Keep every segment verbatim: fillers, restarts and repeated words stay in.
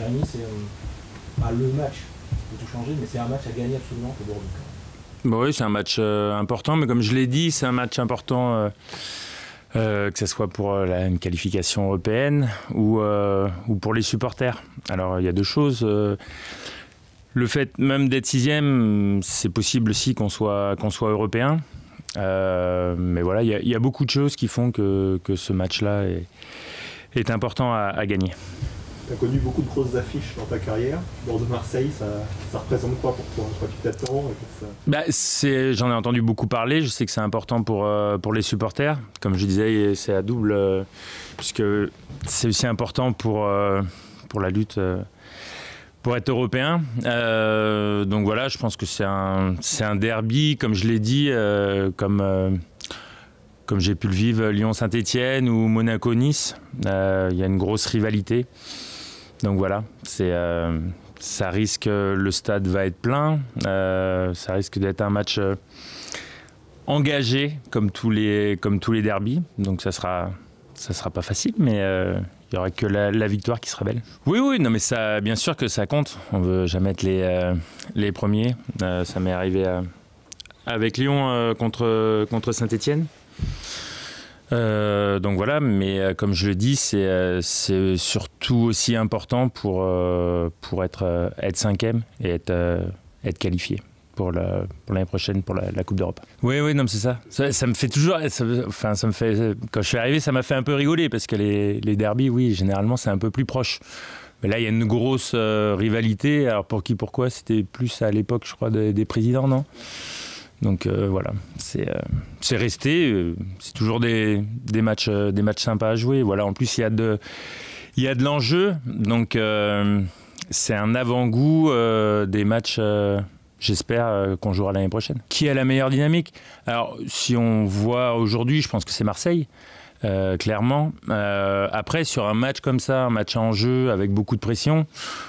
Jérémy, c'est euh, pas le match qui peut tout changer, mais c'est un match à gagner absolument pour Bordeaux. Bon, oui, c'est un match euh, important, mais comme je l'ai dit, c'est un match important, euh, euh, que ce soit pour euh, la, une qualification européenne ou, euh, ou pour les supporters. Alors, il y a deux choses. Euh, le fait même d'être sixième, c'est possible aussi qu'on soit, qu'on soit européen. Euh, mais voilà, il y, y a beaucoup de choses qui font que, que ce match-là est, est important à, à gagner. Tu as connu beaucoup de grosses affiches dans ta carrière. Bordeaux-Marseille, ça, ça représente quoi pour toi? Quoi tu t'attends? Ça... bah, J'en ai entendu beaucoup parler. Je sais que c'est important pour, euh, pour les supporters. Comme je disais, c'est à double, euh, puisque c'est aussi important pour, euh, pour la lutte, euh, pour être européen. Euh, donc voilà, je pense que c'est un, c'est un derby, comme je l'ai dit, euh, comme... Euh, Comme j'ai pu le vivre, Lyon-Saint-Etienne ou Monaco-Nice, euh, il y a une grosse rivalité. Donc voilà, c'est, euh, ça risque, le stade va être plein, euh, ça risque d'être un match euh, engagé comme tous les, comme tous les derbys. Donc ça sera, ça sera pas facile, mais euh, il n'y aura que la, la victoire qui sera belle. Oui, oui, non, mais ça, bien sûr que ça compte. On veut jamais être les, euh, les premiers. Euh, ça m'est arrivé à, avec Lyon euh, contre, contre Saint-Etienne. Euh, donc voilà, mais euh, comme je le dis, c'est euh, surtout aussi important pour, euh, pour être, euh, être cinquième et être, euh, être qualifié pour l'année prochaine pour la, la Coupe d'Europe. Oui, oui, non, c'est ça. ça. Ça me fait toujours, ça, enfin, ça me fait, quand je suis arrivé, ça m'a fait un peu rigoler parce que les, les derbys, oui, généralement, c'est un peu plus proche. Mais là, il y a une grosse euh, rivalité. Alors pour qui, pourquoi? C'était plus à l'époque, je crois, des, des présidents, non? Donc euh, voilà, c'est euh, resté, euh, c'est toujours des, des, matchs, euh, des matchs sympas à jouer. Voilà, en plus, il y a de, il y a de l'enjeu, donc euh, c'est un avant-goût euh, des matchs, euh, j'espère, euh, qu'on jouera l'année prochaine. Qui a la meilleure dynamique? Alors, si on voit aujourd'hui, je pense que c'est Marseille, euh, clairement. Euh, après, sur un match comme ça, un match en jeu avec beaucoup de pression,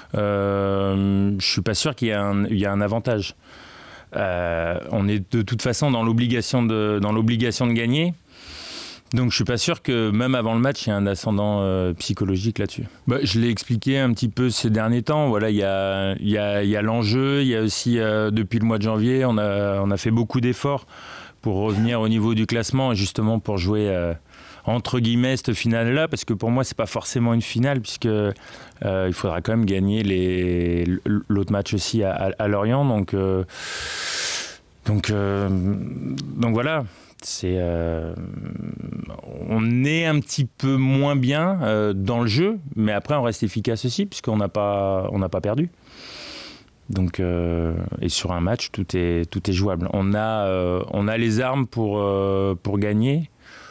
euh, je ne suis pas sûr qu'il y, y a un avantage. Euh, on est de toute façon dans l'obligation de, dans l'obligation de gagner. Donc je suis pas sûr que même avant le match, il y a un ascendant euh, psychologique là-dessus. Bah, je l'ai expliqué un petit peu ces derniers temps. Voilà, il y a, il y a, il y a l'enjeu. Il y a aussi, euh, depuis le mois de janvier, on a, on a fait beaucoup d'efforts pour revenir au niveau du classement et justement pour jouer... Euh, entre guillemets cette finale-là, parce que pour moi c'est pas forcément une finale, puisque euh, il faudra quand même gagner les l'autre match aussi à, à, à Lorient, donc euh, donc euh, donc voilà, c'est euh, on est un petit peu moins bien euh, dans le jeu, mais après on reste efficace aussi, puisqu'on n'a pas on n'a pas perdu. Donc euh, et sur un match tout est tout est jouable. On a euh, on a les armes pour euh, pour gagner.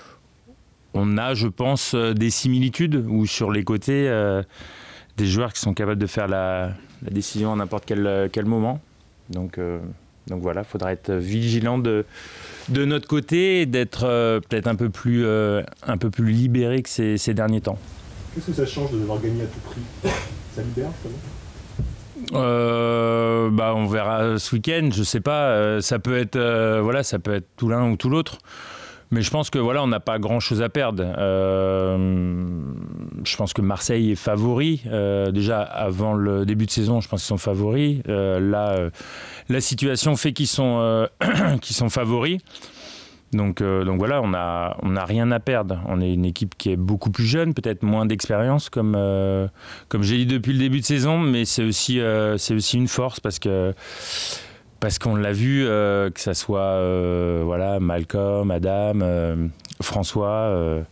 On a, je pense, des similitudes où sur les côtés, euh, des joueurs qui sont capables de faire la, la décision à n'importe quel, quel moment. Donc, euh, donc voilà, il faudra être vigilant de, de notre côté et d'être euh, peut-être un peu plus, euh, un peu plus libéré que ces, ces derniers temps. Qu'est-ce que ça change de devoir gagner à tout prix? Ça libère, justement? euh, bah, On verra ce week-end, je sais pas. Euh, ça peut être, euh, voilà, ça peut être tout l'un ou tout l'autre. Mais je pense que voilà, on n'a pas grand-chose à perdre. Euh, je pense que Marseille est favori. Euh, déjà, avant le début de saison, je pense qu'ils sont favoris. Euh, là, euh, la situation fait qu'ils sont, euh, qu'ils sont favoris. Donc, euh, donc voilà, on n'a on a rien à perdre. On est une équipe qui est beaucoup plus jeune, peut-être moins d'expérience, comme, euh, comme j'ai dit depuis le début de saison. Mais c'est aussi, euh, c'est aussi une force parce que... Parce qu'on l'a vu, euh, que ça soit euh, voilà, Malcolm, Adam, euh, François, euh,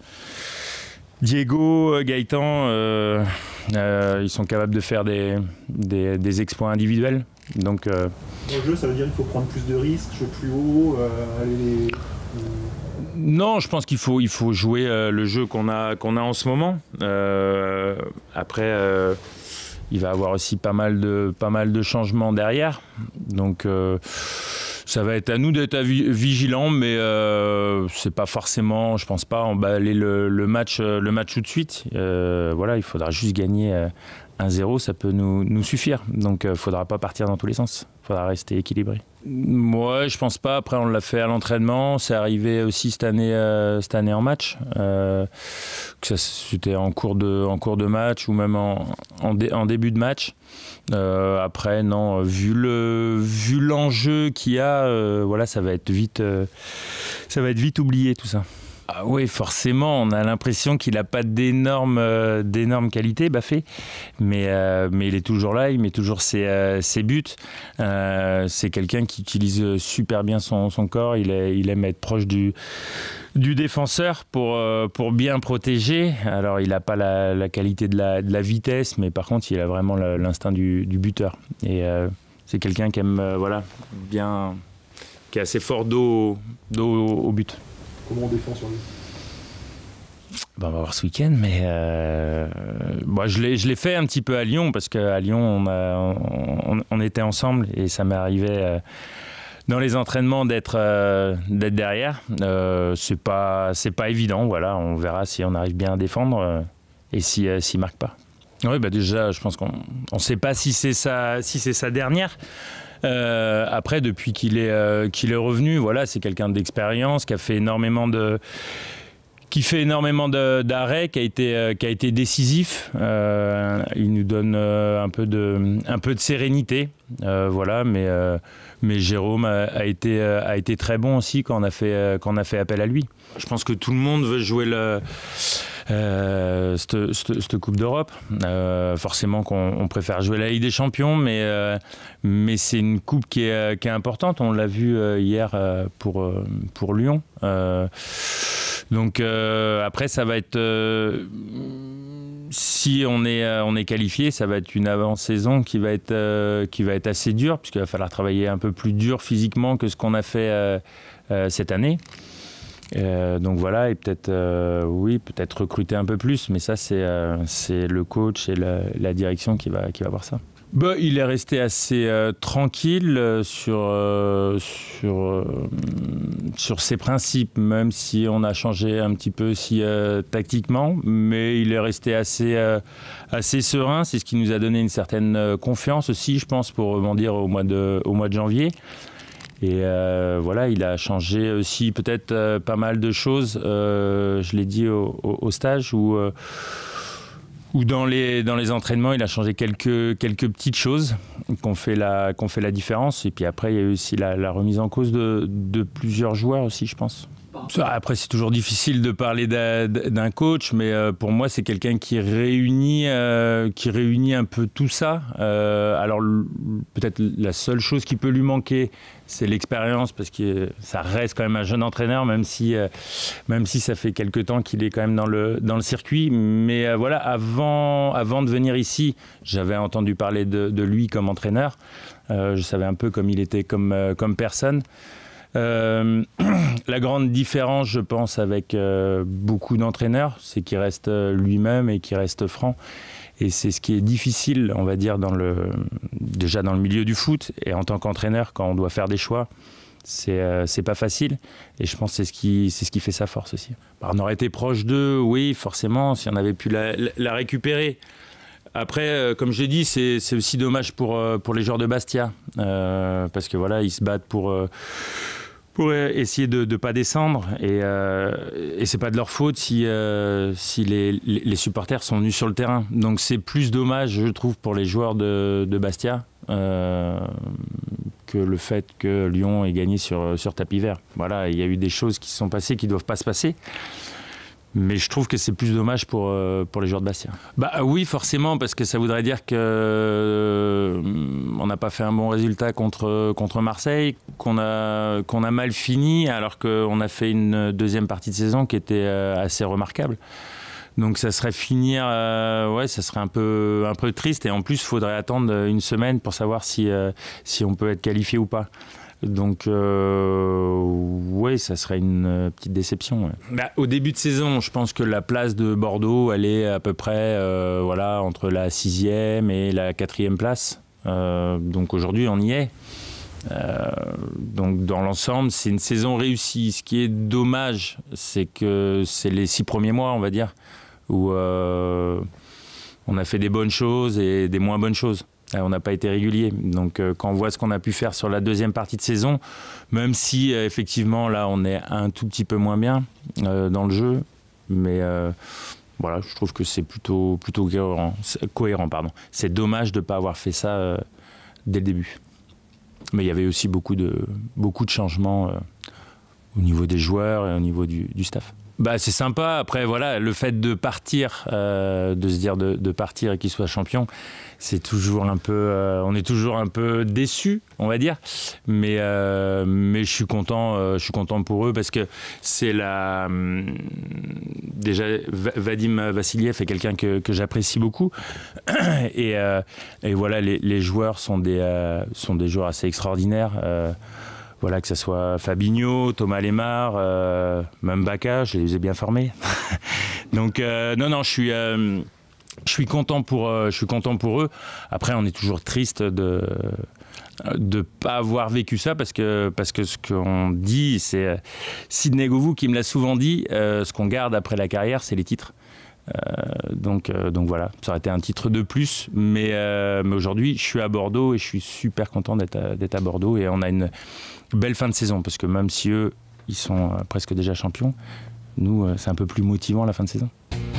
Diego, Gaëtan, euh, euh, ils sont capables de faire des, des, des exploits individuels. Donc, euh, Dans le jeu, ça veut dire qu'il faut prendre plus de risques, jouer plus haut, euh, aller... Non, je pense qu'il faut, il faut jouer euh, le jeu qu'on a, qu'on a en ce moment. Euh, après... Euh, Il va y avoir aussi pas mal de, pas mal de changements derrière. Donc, euh, ça va être à nous d'être vigilants, mais euh, c'est pas forcément, je pense pas, emballer le, le, match, le match tout de suite. Euh, voilà, il faudra juste gagner un zéro, ça peut nous, nous suffire. Donc, il ne faudra pas partir dans tous les sens. faudra rester équilibré. Moi, je pense pas. Après, on l'a fait à l'entraînement. C'est arrivé aussi cette année, euh, cette année en match. Euh, que ça, c'était en cours de, en cours de match ou même en, en, dé, en début de match. Euh, après, non. Vu le, vu l'enjeu qu'il y a, euh, voilà, ça va être vite, euh, ça va être vite oublié tout ça. Ah oui, forcément, on a l'impression qu'il n'a pas d'énormes euh, d'énormes qualités, Bafé, mais, euh, mais il est toujours là, il met toujours ses, euh, ses buts. Euh, c'est quelqu'un qui utilise super bien son, son corps, il, est, il aime être proche du, du défenseur pour, euh, pour bien protéger. Alors, il n'a pas la, la qualité de la, de la vitesse, mais par contre, il a vraiment l'instinct du, du buteur. Et euh, c'est quelqu'un qui aime, euh, voilà, bien, qui est assez fort dos, dos au but. Comment on défend sur lui? Ben, on va voir ce week-end, mais euh, bon, je l'ai fait un petit peu à Lyon, parce qu'à Lyon, on, a, on, on était ensemble et ça m'est arrivé euh, dans les entraînements d'être euh, d'être derrière. Euh, c'est pas, c'est pas évident, voilà, on verra si on arrive bien à défendre euh, et s'il si, euh, s'il marque pas. Oui, bah déjà, je pense qu'on ne sait pas si c'est sa, si c'est sa dernière. Euh, après, depuis qu'il est, euh, qu'il est revenu, voilà, c'est quelqu'un d'expérience, qui a fait énormément de, qui fait énormément d'arrêts, qui a été, euh, qui a été décisif. Euh, il nous donne euh, un peu de, un peu de sérénité, euh, voilà. Mais, euh, mais Jérôme a, a été, a été très bon aussi quand on a fait, quand on a fait appel à lui. Je pense que tout le monde veut jouer le. Euh, cette, cette, cette Coupe d'Europe. Euh, forcément qu'on on préfère jouer la Ligue des Champions, mais, euh, mais c'est une coupe qui est, qui est importante. On l'a vu euh, hier euh, pour, euh, pour Lyon. Euh, donc euh, après, ça va être... Euh, si on est, on est qualifié, ça va être une avant-saison qui va être, euh, qui va être assez dure, puisqu'il va falloir travailler un peu plus dur physiquement que ce qu'on a fait euh, euh, cette année. Euh, donc voilà, et peut-être euh, oui, peut-être recruter un peu plus, mais ça c'est euh, c'est le coach et la, la direction qui va qui va voir ça. Bah, il est resté assez euh, tranquille euh, sur euh, sur euh, sur ses principes, même si on a changé un petit peu aussi euh, tactiquement, mais il est resté assez euh, assez serein. C'est ce qui nous a donné une certaine euh, confiance aussi, je pense, pour rebondir au mois de au mois de janvier. Et euh, voilà, il a changé aussi peut-être euh, pas mal de choses, euh, je l'ai dit au, au, au stage, où, euh, où dans, les, dans les entraînements, il a changé quelques, quelques petites choses qu'on fait, la, qu'on fait la différence. Et puis après, il y a eu aussi la, la remise en cause de, de plusieurs joueurs aussi, je pense. Après, c'est toujours difficile de parler d'un coach, mais pour moi, c'est quelqu'un qui réunit, euh, qui réunit un peu tout ça. Euh, alors, peut-être la seule chose qui peut lui manquer, c'est l'expérience, parce que ça reste quand même un jeune entraîneur, même si, euh, même si ça fait quelques temps qu'il est quand même dans le, dans le circuit. Mais euh, voilà, avant, avant de venir ici, j'avais entendu parler de, de lui comme entraîneur. Euh, je savais un peu comme il était comme, euh, comme personne. Euh, la grande différence, je pense, avec euh, beaucoup d'entraîneurs, c'est qu'il reste lui-même et qu'il reste franc. Et c'est ce qui est difficile, on va dire, dans le, déjà dans le milieu du foot. Et en tant qu'entraîneur, quand on doit faire des choix, c'est euh, c'est pas facile. Et je pense que c'est ce qui, c'est ce qui fait sa force aussi. Alors, on aurait été proche d'eux, oui, forcément, si on avait pu la, la récupérer. Après, euh, comme je l'ai dit, c'est aussi dommage pour, euh, pour les joueurs de Bastia. Euh, parce que voilà, ils se battent pour... Euh, pour essayer de ne pas descendre, et, euh, et c'est pas de leur faute si, euh, si les, les supporters sont venus sur le terrain. Donc c'est plus dommage, je trouve, pour les joueurs de, de Bastia euh, que le fait que Lyon ait gagné sur, sur tapis vert. Voilà, il y a eu des choses qui se sont passées qui ne doivent pas se passer. Mais je trouve que c'est plus dommage pour, euh, pour les joueurs de Bastia. Bah oui, forcément, parce que ça voudrait dire qu'on euh, n'a pas fait un bon résultat contre, contre Marseille, qu'on a, qu'on a mal fini, alors qu'on a fait une deuxième partie de saison qui était euh, assez remarquable. Donc ça serait finir, euh, ouais, ça serait un peu, un peu triste. Et en plus, il faudrait attendre une semaine pour savoir si, euh, si on peut être qualifié ou pas. Donc, euh, oui, ça serait une euh, petite déception. Ouais. Bah, au début de saison, je pense que la place de Bordeaux, elle est à peu près euh, voilà, entre la sixième et la quatrième place. Euh, donc aujourd'hui, on y est. Euh, donc dans l'ensemble, c'est une saison réussie. Ce qui est dommage, c'est que c'est les six premiers mois, on va dire, où euh, on a fait des bonnes choses et des moins bonnes choses. on n'a pas été régulier. Donc euh, quand on voit ce qu'on a pu faire sur la deuxième partie de saison, même si euh, effectivement là on est un tout petit peu moins bien euh, dans le jeu, mais euh, voilà, je trouve que c'est plutôt, plutôt cohérent. cohérent pardon. C'est dommage de ne pas avoir fait ça euh, dès le début. Mais il y avait aussi beaucoup de, beaucoup de changements euh, au niveau des joueurs et au niveau du, du staff. Bah, c'est sympa. Après, voilà, le fait de partir, euh, de se dire de, de partir et qu'il soit champion, c'est toujours un peu, euh, on est toujours un peu déçus, on va dire. Mais, euh, mais je suis content, euh, je suis content pour eux parce que c'est la. Hum, déjà, Vadim Vassiliev est quelqu'un que, que j'apprécie beaucoup. Et, euh, et voilà, les, les joueurs sont des, euh, sont des joueurs assez extraordinaires. Euh, Voilà, que ce soit Fabinho, Thomas Lemar, euh, même Bacca, je les ai bien formés. Donc euh, non, non, je suis, euh, je suis content pour, euh, je suis content pour eux. Après, on est toujours triste de de pas avoir vécu ça parce que parce que ce qu'on dit, c'est Sidney Govou qui me l'a souvent dit. Euh, ce qu'on garde après la carrière, c'est les titres. Euh, donc, euh, donc voilà, ça aurait été un titre de plus, mais, euh, mais aujourd'hui je suis à Bordeaux et je suis super content d'être à, d'être à Bordeaux et on a une belle fin de saison parce que même si eux ils sont presque déjà champions, nous c'est un peu plus motivant la fin de saison.